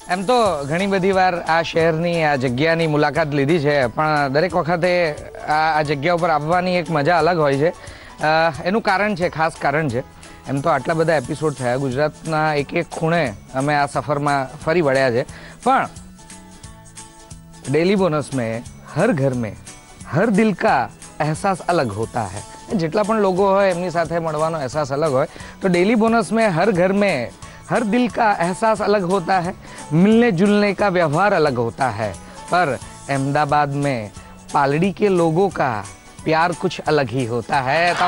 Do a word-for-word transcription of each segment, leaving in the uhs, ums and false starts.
એમ તો ઘણી બધી વાર આ શહેરની આ જગ્યાની મુલાકાત લીધી છે, પણ દરેક વખતે આ જગ્યા ઉપર આવવાની એક મજા અલગ હોય છે. એનું કારણ છે, ખાસ કારણ છે. એમ તો આટલા બધા એપિસોડ થયા, ગુજરાતના એક એક ખૂણે અમે આ સફરમાં ફરી વળ્યા છે, પણ ડેલી બોનસ મેં હર ઘર મેં હર દિલ કા અહેસાસ અલગ હોતા હૈ. જેટલા પણ લોકો હોય એમની સાથે મળવાનો અહેસાસ અલગ હોય, તો ડેલી બોનસ મેં હર ઘર મેં हर दिल का एहसास अलग होता है, मिलने जुलने का व्यवहार अलग होता है, पर अहमदाबाद में पालड़ी के लोगों का प्यार कुछ अलग ही होता है. तो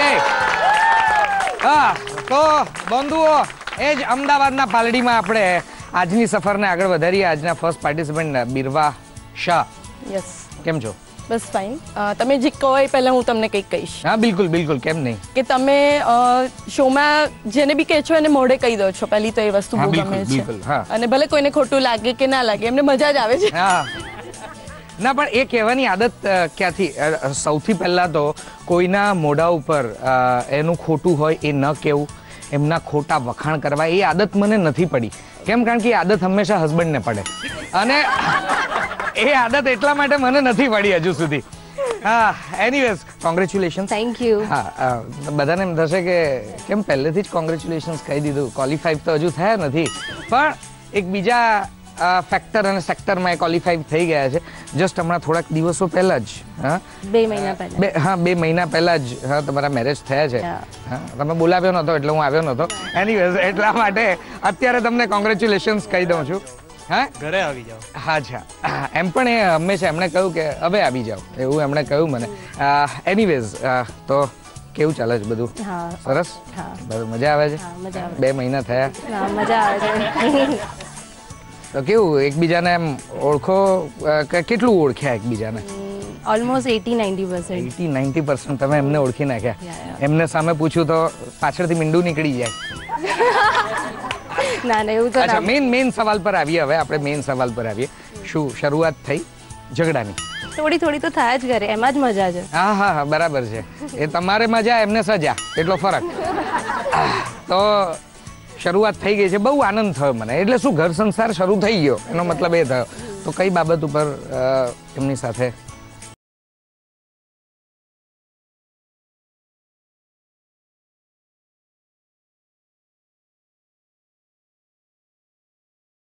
पालड़ी હા તો બંધુઓ, એ જ અમદાવાદના પાલડીમાં આપણે આજની સફરને આગળ વધારીએ. આજના first participant Birva Shah. Yes, કેમ છો? બસ ફાઇન. તમે જે કહો એ પહેલા હું તમને કંઈક કહીશ. હા બિલકુલ બિલકુલ, કેમ નહીં. કે તમે શોમાં જેને બી કહે છો એને મોઢે કહી દો છો. પહેલી તો એ વસ્તુ બહુ ગમે છે, અને ભલે કોઈને ખોટું લાગે કે ના લાગે, એમને મજા જ આવે છે. હા ના, પણ એ કહેવાની આદત ક્યાંથી? સૌથી પહેલા તો કોઈના મોઢા ઉપર એનું ખોટું હોય એ ન કહેવું, એમના ખોટા વખાણ કરવા, એ આદત મને નથી પડી. કેમ? કારણ કે એ આદત હંમેશા હસબન્ડને પડે, અને એ આદત એટલા માટે મને નથી પડી હજુ સુધી. હા, એનીવેઝ કોંગ્રેચ્યુલેશન. Thank you. હા, બધાને એમ થશે કે કેમ પહેલેથી જ કોંગ્રેચ્યુલેશન્સ કહી દીધું, ક્વોલિફાઈ તો હજુ થયા નથી, પણ એક બીજા ફેક્ટર અને સેક્ટરમાં ક્વોલિફાઈ થઈ ગયા છે. જસ્ટ હમણાં થોડાક દિવસો પહેલા જ, હા બે મહિના પહેલા હા બે મહિના પહેલા જ હા તમારા મેરેજ થયા છે. હા, તમે બોલાવ્યો નહોતો એટલે હું આવ્યો નહોતો. એનીવેઝ એટલા માટે અત્યારે તમને કોંગ્રેચ્યુલેશન્સ કહી દઉં છું. હા, ઘરે આવી જાઓ. હા અચ્છા, એમ પણ એ હંમેશા એમણે કહ્યું કે હવે આવી જાઓ, એવું એમણે કહ્યું મને. એનીવેઝ તો કેવું ચાલે છે બધું? સરસ, મજા આવે છે? બે મહિના થયા, મજા આવે છે. તો કેવું એકબીજાને એમ ઓળખો? કેટલું ઓળખ્યા એકબીજાને? Almost eighty ninety percent. Eighty ninety percent તમે એમને ઓળખી નાખ્યા. એમને સામે પૂછ્યું તો પાછળથી મીંડું નીકળી જાય. ના ના, એવું તો અચ્છા, મેઇન મેઇન સવાલ પર આવીએ હવે આપણે. મેઇન સવાલ પર આવીએ. શું શરૂઆત થઈ ઝઘડાની? થોડી થોડી તો થાય જ કરે, એમાં જ મજા છે. હા હા હા, બરાબર છે. એ તમારે મજા, એમને સજા, એટલો ફરક. તો શરૂઆત થઈ ગઈ છે, બહુ આનંદ થયો મને. એટલે શું, ઘર સંસાર શરૂ થઈ ગયો એનો મતલબ એ થયો. તો કઈ બાબત ઉપર એમની સાથે